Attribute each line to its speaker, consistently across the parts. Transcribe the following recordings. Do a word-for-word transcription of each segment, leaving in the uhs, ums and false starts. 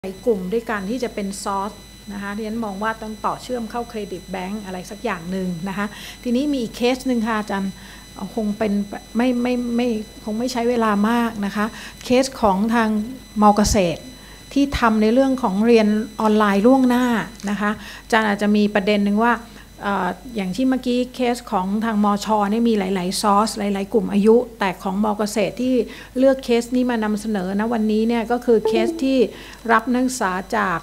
Speaker 1: หลายกลุ่มด้วยกันที่จะเป็นซอสนะคะที่ฉันมองว่าต้องต่อเชื่อมเข้าเครดิตแบงก์อะไรสักอย่างหนึ่งนะคะทีนี้มีอีกเคสหนึ่งค่ะอาจารย์คงเป็นไม่ไม่ไม่คงไม่ใช้เวลามากนะคะเคสของทางม.เกษตรที่ทำในเรื่องของเรียนออนไลน์ล่วงหน้านะคะอาจารย์อาจจะมีประเด็นหนึ่งว่าอย่างที่เมื่อกี้เคสของทางมชนี่มีหลายๆซอสหลายๆกลุ่มอายุแต่ของม.เกษตรที่เลือกเคสนี้มานำเสนอนะวันนี้เนี่ยก็คือเคสที่รับนักศึกษาจาก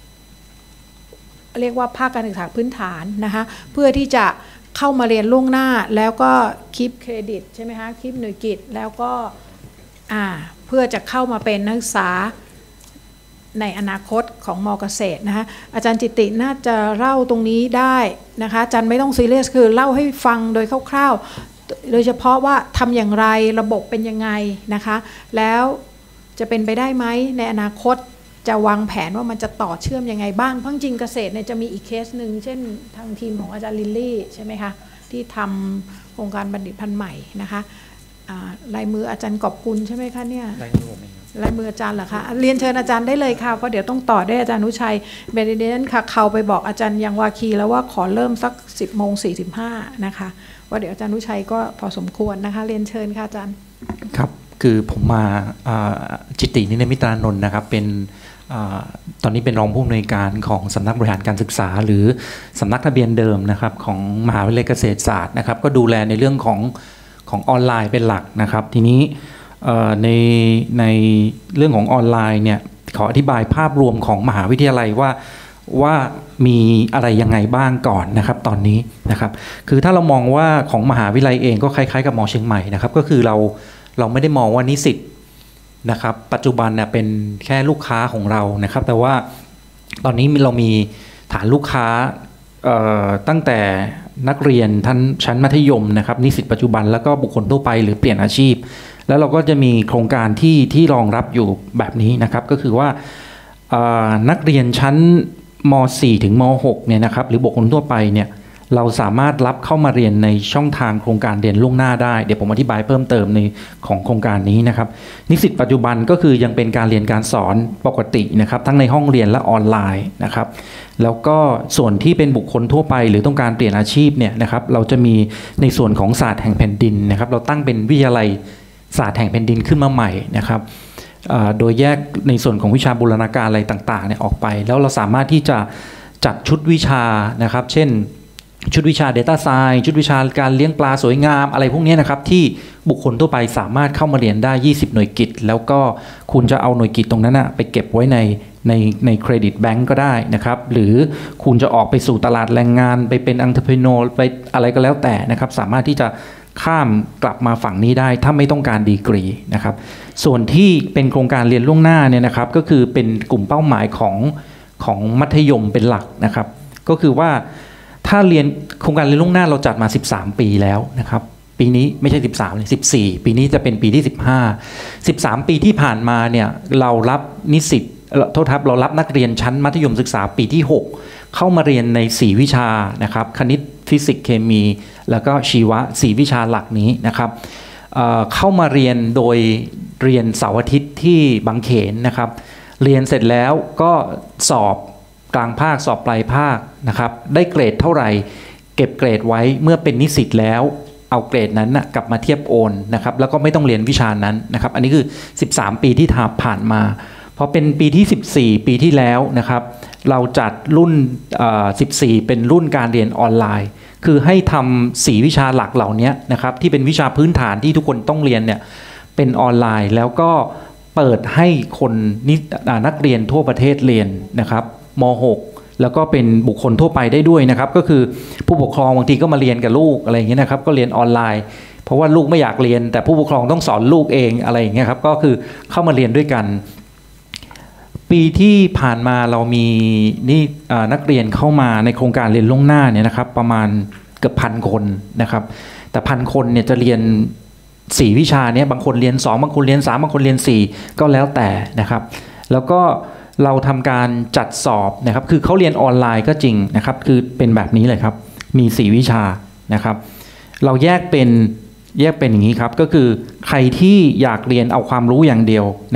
Speaker 1: เรียกว่าภาคการศึกษาพื้นฐานนะคะเพื่อที่จะเข้ามาเรียนล่วงหน้าแล้วก็คีปเครดิตใช่ไหมคะคีปหน่วยกิตแล้วก็อ่าเพื่อจะเข้ามาเป็นนักศึกษาในอนาคตของม.เกษตรนะคะอาจารย์จิติน่าจะเล่าตรงนี้ได้นะคะอาจารย์ไม่ต้องซีเรียสคือเล่าให้ฟังโดยคร่าวๆโดยเฉพาะว่าทำอย่างไรระบบเป็นยังไงนะคะแล้วจะเป็นไปได้ไหมในอนาคตจะวางแผนว่ามันจะต่อเชื่อมยังไงบ้างเพราะจริงเกษตรเนี่ยจะมีอีกเคสหนึ่งเช่นทางทีมของอาจารย์ลิลลี่ใช่ไหมคะที่ทำโครงการบัณฑิตพันธุ์ใหม่นะคะลายมืออาจารย์กอบกุลใช่ไหมคะเนี่ยลายมือผมเองลายมืออาจารย์เหรอคะเรียนเชิญอาจารย์ได้เลยค่ะเพราะเดี๋ยวต้องต่อได้อาจารย์นุชัยเบรเดนค่ะเขาไปบอกอาจารย์ยังวาคีแล้วว่าขอเริ่มสักสิบโมงสี่สิบห้านะคะว่าเดี๋ยวอาจารย์นุชัยก็พอสมควรนะคะเรียนเชิญค่ะอาจารย์
Speaker 2: ครับคือผมมาจิตินิเนมิตรานนท์นะครับเป็นตอนนี้เป็นรองผู้อำนวยการของสำนักบริหารการศึกษาหรือสำนักทะเบียนเดิมนะครับของมหาวิทยาลัยเกษตรศาสตร์นะครับก็ดูแลในเรื่องของของออนไลน์เป็นหลักนะครับทีนี้ในในเรื่องของออนไลน์เนี่ยขออธิบายภาพรวมของมหาวิทยาลัยว่าว่ามีอะไรยังไงบ้างก่อนนะครับตอนนี้นะครับคือถ้าเรามองว่าของมหาวิทยาลัยเองก็คล้ายๆกับม.เชียงใหม่นะครับก็คือเราเราไม่ได้มองว่านิสิตนะครับปัจจุบันเนี่ยเป็นแค่ลูกค้าของเรานะครับแต่ว่าตอนนี้เรามีฐานลูกค้าตั้งแต่นักเรียนท่านชั้นมัธยมนะครับนิสิตปัจจุบันแล้วก็บุคคลทั่วไปหรือเปลี่ยนอาชีพแล้วเราก็จะมีโครงการที่ที่รองรับอยู่แบบนี้นะครับก็คือว่านักเรียนชั้นม.สี่ ถึงม.หก เนี่ยนะครับหรือบุคคลทั่วไปเนี่ยเราสามารถรับเข้ามาเรียนในช่องทางโครงการเรียนล่วงหน้าได้เดี๋ยวผมอธิบายเพิ่มเติมในของโครงการนี้นะครับนิสิตปัจจุบันก็คือยังเป็นการเรียนการสอนปกตินะครับทั้งในห้องเรียนและออนไลน์นะครับแล้วก็ส่วนที่เป็นบุคคลทั่วไปหรือต้องการเปลี่ยนอาชีพเนี่ยนะครับเราจะมีในส่วนของศาสตร์แห่งแผ่นดินนะครับเราตั้งเป็นวิทยาลัยศาสตร์แห่งแผ่นดินขึ้นมาใหม่นะครับโดยแยกในส่วนของวิชาบูรณาการอะไรต่างๆเนี่ยออกไปแล้วเราสามารถที่จะจัดชุดวิชานะครับเช่นชุดวิชา Data Science ชุดวิชาการเลี้ยงปลาสวยงามอะไรพวกนี้นะครับที่บุคคลทั่วไปสามารถเข้ามาเรียนได้ยี่สิบหน่วยกิตแล้วก็คุณจะเอาหน่วยกิตตรงนั้นนะไปเก็บไว้ในในในเครดิตแบงก์ก็ได้นะครับหรือคุณจะออกไปสู่ตลาดแรงงานไปเป็น entrepreneur ไปอะไรก็แล้วแต่นะครับสามารถที่จะข้ามกลับมาฝั่งนี้ได้ถ้าไม่ต้องการดีกรีนะครับส่วนที่เป็นโครงการเรียนล่วงหน้าเนี่ยนะครับก็คือเป็นกลุ่มเป้าหมายของของมัธยมเป็นหลักนะครับก็คือว่าถ้าเรียนโครงการเรียนล่วงหน้าเราจัดมาสิบสามปีแล้วนะครับปีนี้ไม่ใช่สิบสามเลยสิบสี่ปีนี้จะเป็นปีที่สิบห้า สิบสามปีที่ผ่านมาเนี่ยเรารับนิสิตโทษครับเรารับนักเรียนชั้นมัธยมศึกษาปีที่หกเข้ามาเรียนในสี่วิชานะครับคณิตฟิสิกส์เคมีแล้วก็ชีวะสี่วิชาหลักนี้นะครับ เอ่อ เข้ามาเรียนโดยเรียนเสาร์อาทิตย์ที่บางเขนนะครับเรียนเสร็จแล้วก็สอบกลางภาคสอบปลายภาคนะครับได้เกรดเท่าไหร่เก็บเกรดไว้เมื่อเป็นนิสิตแล้วเอาเกรดนั้นนะกลับมาเทียบโอนนะครับแล้วก็ไม่ต้องเรียนวิชานั้นนะครับอันนี้คือสิบสามปีที่ผ่านมาพอเป็นปีที่สิบสี่ปีที่แล้วนะครับเราจัดรุ่นสิบสี่เป็นรุ่นการเรียนออนไลน์คือให้ทำสี่วิชาหลักเหล่านี้นะครับที่เป็นวิชาพื้นฐานที่ทุกคนต้องเรียนเนี่ยเป็นออนไลน์แล้วก็เปิดให้คนนักเรียนทั่วประเทศเรียนนะครับม.หก แล้วก็เป็นบุคคลทั่วไปได้ด้วยนะครับก็คือผู้ปกครองบางทีก็มาเรียนกับลูกอะไรอย่างเงี้ยนะครับก็เรียนออนไลน์เพราะว่าลูกไม่อยากเรียนแต่ผู้ปกครองต้องสอนลูกเองอะไรอย่างเงี้ยครับก็คือเข้ามาเรียนด้วยกันปีที่ผ่านมาเรามีนี่นักเรียนเข้ามาในโครงการเรียนล่วงหน้าเนี่ยนะครับประมาณเกือบพันคนนะครับแต่พันคนเนี่ยจะเรียนสี่วิชาเนี่ยบางคนเรียนสองบางคนเรียนสามบางคนเรียนสี่ก็แล้วแต่นะครับแล้วก็เราทำการจัดสอบนะครับคือเขาเรียนออนไลน์ก็จริงนะครับคือเป็นแบบนี้เลยครับมีสี่วิชานะครับเราแยกเป็นแยกเป็นอย่างนี้ครับก็คือใครที่อยากเรียนเอาความรู้อย่างเดียวนะครับ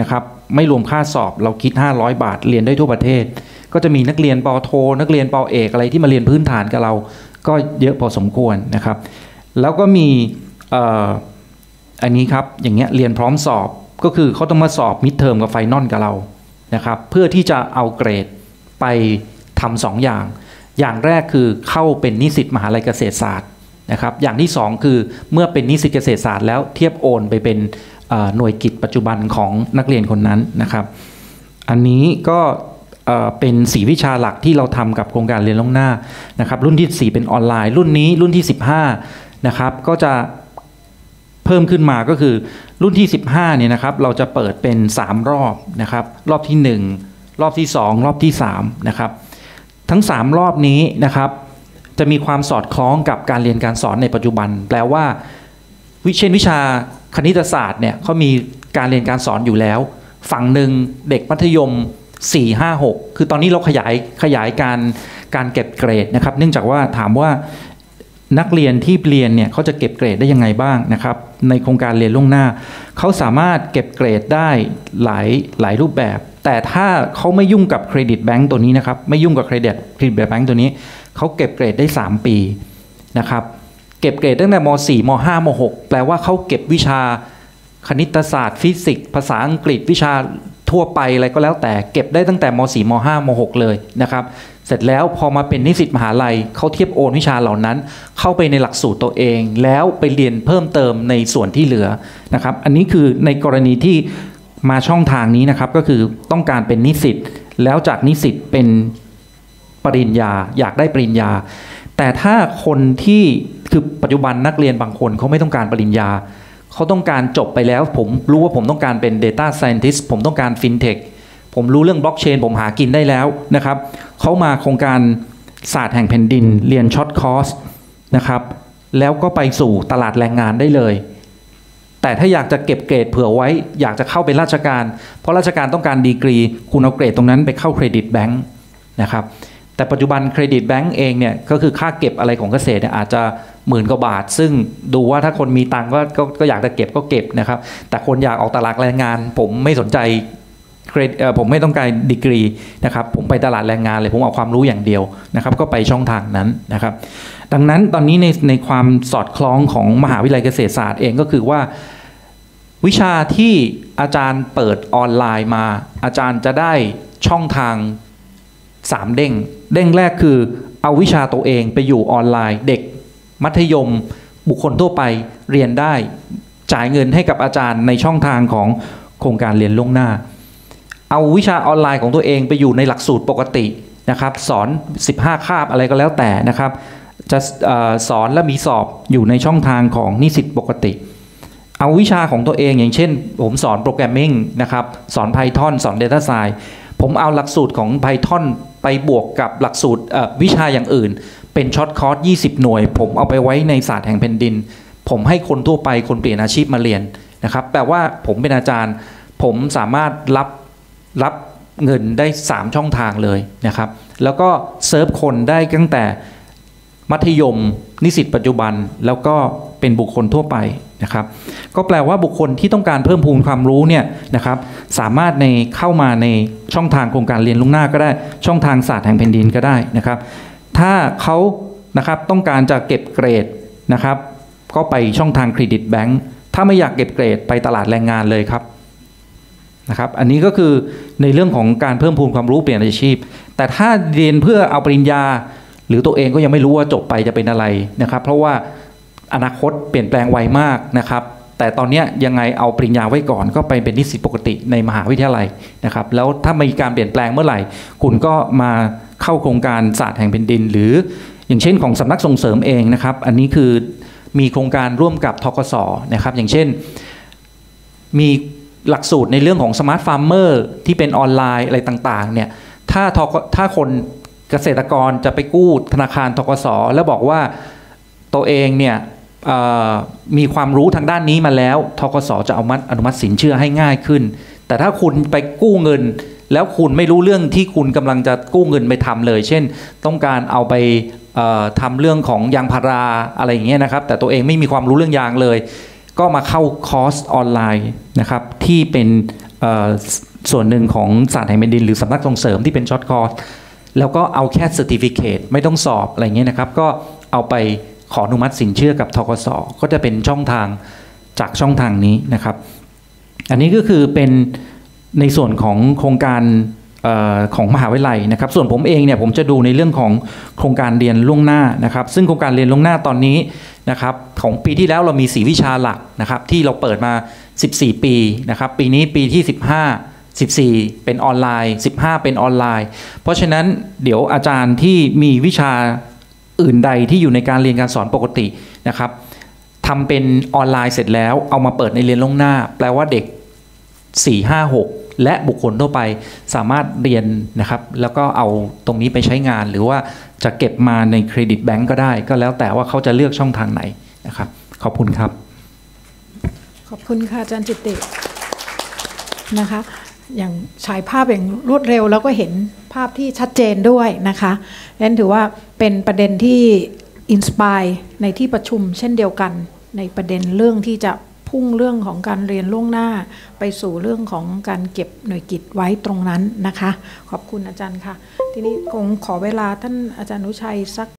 Speaker 2: ไม่รวมค่าสอบเราคิดห้าร้อยบาทเรียนได้ทั่วประเทศก็จะมีนักเรียนป.โทนักเรียนป.เอกอะไรที่มาเรียนพื้นฐานกับเราก็เยอะพอสมควรนะครับแล้วก็มีอันนี้ครับอย่างเงี้ยเรียนพร้อมสอบก็คือเขาต้องมาสอบมิดเทอมกับไฟนอลกับเรานะครับเพื่อที่จะเอาเกรดไปทำสองอย่างอย่างแรกคือเข้าเป็นนิสิตมหาลัยเกษตรศาสตร์นะครับอย่างที่สองคือเมื่อเป็นนิสิตเกษตรศาสตร์แล้วเทียบโอนไปเป็นหน่วยกิจปัจจุบันของนักเรียนคนนั้นนะครับอันนี้ก็เป็นสี่วิชาหลักที่เราทำกับโครงการเรียนล่วงหน้านะครับรุ่นที่สี่เป็นออนไลน์รุ่นนี้รุ่นที่สิบห้านะครับก็จะเพิ่มขึ้นมาก็คือรุ่นที่สิบห้าเนี่ยนะครับเราจะเปิดเป็นสามรอบนะครับรอบที่หนึ่งรอบที่สองรอบที่สามนะครับทั้งสามรอบนี้นะครับจะมีความสอดคล้องกับการเรียนการสอนในปัจจุบันแปลว่าวิเช่นวิชาคณิตศาสตร์เนี่ยเขามีการเรียนการสอนอยู่แล้วฝั่งหนึ่งเด็กมัธยมสี่ ห้า หกคือตอนนี้เราขยายขยายการการเก็บเกรดนะครับเนื่องจากว่าถามว่านักเรียนที่เรียนเนี่ยเขาจะเก็บเกรดได้ยังไงบ้างนะครับในโครงการเรียนล่วงหน้าเขาสามารถเก็บเกรดได้หลายหลายรูปแบบแต่ถ้าเขาไม่ยุ่งกับเครดิตแบงก์ตัวนี้นะครับไม่ยุ่งกับเครดิตเครดิตแบงก์ตัวนี้เขาเก็บเกรดได้สามปีนะครับเก็บเกรดตั้งแต่ม.สี่ ม.ห้า ม.หก แปลว่าเขาเก็บวิชาคณิตศาสตร์ฟิสิกส์ภาษาอังกฤษวิชาทั่วไปอะไรก็แล้วแต่เก็บได้ตั้งแต่ม.สี่ ม.ห้า ม.หก เลยนะครับเสร็จแล้วพอมาเป็นนิสิตมหาลัยเขาเทียบโอนวิชาเหล่านั้นเข้าไปในหลักสูตรตัวเองแล้วไปเรียนเพิ่มเติมในส่วนที่เหลือนะครับอันนี้คือในกรณีที่มาช่องทางนี้นะครับก็คือต้องการเป็นนิสิตแล้วจากนิสิตเป็นปริญญาอยากได้ปริญญาแต่ถ้าคนที่คือปัจจุบันนักเรียนบางคนเขาไม่ต้องการปริญญาเขาต้องการจบไปแล้วผมรู้ว่าผมต้องการเป็น Data Scientist ผมต้องการ FinTech ผมรู้เรื่องบล็อกเชนผมหากินได้แล้วนะครับเขามาโครงการศาสตร์แห่งแผ่นดินเรียนช็อตคอร์สนะครับแล้วก็ไปสู่ตลาดแรงงานได้เลยแต่ถ้าอยากจะเก็บเกรดเผื่อไว้อยากจะเข้าเป็นราชการเพราะราชการต้องการดีกรีคุณเอาเกรดตรงนั้นไปเข้าเครดิตแบงค์นะครับแต่ปัจจุบันเครดิตแบงก์เองเนี่ยก็คือค่าเก็บอะไรของเกษตรเนี่ยอาจจะหมื่นกว่าบาทซึ่งดูว่าถ้าคนมีตังค์ก็ก็ก็อยากจะเก็บก็เก็บนะครับแต่คนอยากออกตลาดแรงงานผมไม่สนใจเครดิตผมไม่ต้องการดีกรีนะครับผมไปตลาดแรงงานเลยผมเอาความรู้อย่างเดียวนะครับก็ไปช่องทางนั้นนะครับดังนั้นตอนนี้ในในความสอดคล้องของมหาวิทยาลัยเกษตรศาสตร์เองก็คือว่าวิชาที่อาจารย์เปิดออนไลน์มาอาจารย์จะได้ช่องทางสามเด้งเด้งแรกคือเอาวิชาตัวเองไปอยู่ออนไลน์เด็กมัธยมบุคคลทั่วไปเรียนได้จ่ายเงินให้กับอาจารย์ในช่องทางของโครงการเรียนล่วงหน้าเอาวิชาออนไลน์ของตัวเองไปอยู่ในหลักสูตรปกตินะครับสอนสิบห้าคาบอะไรก็แล้วแต่นะครับจะสอนและมีสอบอยู่ในช่องทางของนิสิตปกติเอาวิชาของตัวเองอย่างเช่นผมสอนโปรแกรมมิ่งนะครับสอน Python สอน Data Science ผมเอาหลักสูตรของ Python ไปบวกกับหลักสูตรวิชาอย่างอื่นเป็นช็อตคอร์สยี่สิบหน่วยผมเอาไปไว้ในศาสตร์แห่งแผ่นดินผมให้คนทั่วไปคนเปลี่ยนอาชีพมาเรียนนะครับแปลว่าผมเป็นอาจารย์ผมสามารถรับรับเงินได้สามช่องทางเลยนะครับแล้วก็เซิร์ฟคนได้ตั้งแต่มัธยมนิสิตปัจจุบันแล้วก็เป็นบุคคลทั่วไปนะครับก็แปลว่าบุคคลที่ต้องการเพิ่มพูนความรู้เนี่ยนะครับสามารถในเข้ามาในช่องทางโครงการเรียนล่วงหน้าก็ได้ช่องทางศาสตร์แห่งแผ่นดินก็ได้นะครับถ้าเขานะครับต้องการจะเก็บเกรดนะครับก็ไปช่องทางเครดิตแบงค์ถ้าไม่อยากเก็บเกรดไปตลาดแรงงานเลยครับนะครับอันนี้ก็คือในเรื่องของการเพิ่มพูนความรู้เปลี่ยนอาชีพแต่ถ้าเรียนเพื่อเอาปริญญาหรือตัวเองก็ยังไม่รู้ว่าจบไปจะเป็นอะไรนะครับเพราะว่าอนาคตเปลี่ยนแปลงไวมากนะครับแต่ตอนนี้ยังไงเอาปริญญาไว้ก่อนก็ไปเป็นนิสิตปกติในมหาวิทยาลัยนะครับแล้วถ้ามีการเปลี่ยนแปลงเมื่อไหร่คุณก็มาเข้าโครงการศาสตร์แห่งแผ่นดินหรืออย่างเช่นของสำนักส่งเสริมเองนะครับอันนี้คือมีโครงการร่วมกับธกส.นะครับอย่างเช่นมีหลักสูตรในเรื่องของสมาร์ทฟาร์มเมอร์ที่เป็นออนไลน์อะไรต่างๆเนี่ยถ้าถ้าคนเกษตรกรจะไปกู้ธนาคารธกส.แล้วบอกว่าตัวเองเนี่ยมีความรู้ทางด้านนี้มาแล้วธกส.จะเอามัดอนุมัติสินเชื่อให้ง่ายขึ้นแต่ถ้าคุณไปกู้เงินแล้วคุณไม่รู้เรื่องที่คุณกำลังจะกู้เงินไปทำเลยเช่นต้องการเอาไปทำเรื่องของยางพาราอะไรอย่างเงี้ยนะครับแต่ตัวเองไม่มีความรู้เรื่องยางเลยก็มาเข้าคอร์สออนไลน์นะครับที่เป็นส่วนหนึ่งของศาสตร์แห่งแผ่นดินหรือสำนักส่งเสริมที่เป็นช็อตคอร์สแล้วก็เอาแค่ Certificate ไม่ต้องสอบอะไรเงี้ยนะครับก็เอาไปขออนุมัติสินเชื่อกับธกส.ก็จะเป็นช่องทางจากช่องทางนี้นะครับอันนี้ก็คือเป็นในส่วนของโครงการเอ่อของมหาวิทยาลัยนะครับส่วนผมเองเนี่ยผมจะดูในเรื่องของโครงการเรียนล่วงหน้านะครับซึ่งโครงการเรียนล่วงหน้าตอนนี้นะครับของปีที่แล้วเรามีสี่วิชาหลักนะครับที่เราเปิดมาสิบสี่ปีนะครับปีนี้ปีที่สิบห้า สิบสี่เป็นออนไลน์สิบห้าเป็นออนไลน์เพราะฉะนั้นเดี๋ยวอาจารย์ที่มีวิชาอื่นใดที่อยู่ในการเรียนการสอนปกตินะครับทำเป็นออนไลน์เสร็จแล้วเอามาเปิดในเรียนล่วงหน้าแปลว่าเด็กสี่ ห้า หกและบุคคลทั่วไปสามารถเรียนนะครับแล้วก็เอาตรงนี้ไปใช้งานหรือว่าจะเก็บมาในเครดิตแบงก์ก็ได้ก็แล้วแต่ว่าเขาจะเลือกช่องทางไหนนะครับขอบคุณครับ
Speaker 1: ขอบคุณค่ะอาจารย์จิตตินะคะอย่างฉายภาพอย่างรวดเร็วแล้วก็เห็นภาพที่ชัดเจนด้วยนะคะนั้นถือว่าเป็นประเด็นที่อินสปายในที่ประชุมเช่นเดียวกันในประเด็นเรื่องที่จะพุ่งเรื่องของการเรียนล่วงหน้าไปสู่เรื่องของการเก็บหน่วยกิตไว้ตรงนั้นนะคะขอบคุณอาจารย์ค่ะทีนี้คงขอเวลาท่านอาจารย์นุชัยสัก